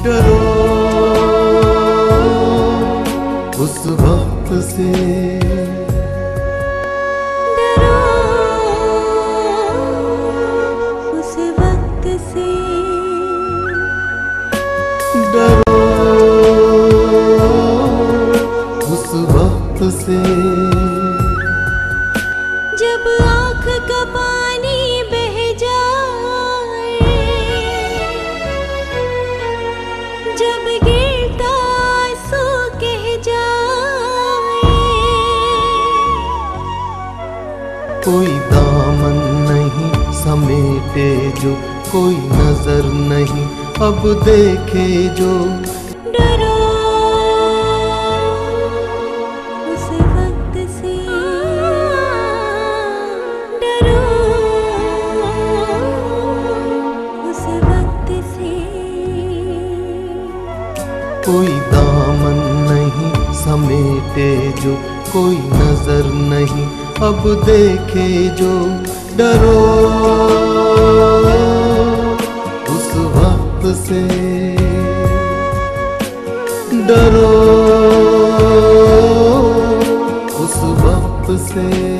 डरो उस वक्त से, डरो उस वक्त से, डरो उस वक्त से जब आँख का पानी बह जाए, जब गिरता आंसू कह जाए। कोई दामन नहीं समेटे जो, कोई नजर नहीं अब देखे जो, डरो उस वक्त से, डरो उस वक्त से। कोई दामन नहीं समेटे जो, कोई नजर नहीं अब देखे जो, डरो उस वक्त से, डरो उस वक्त से।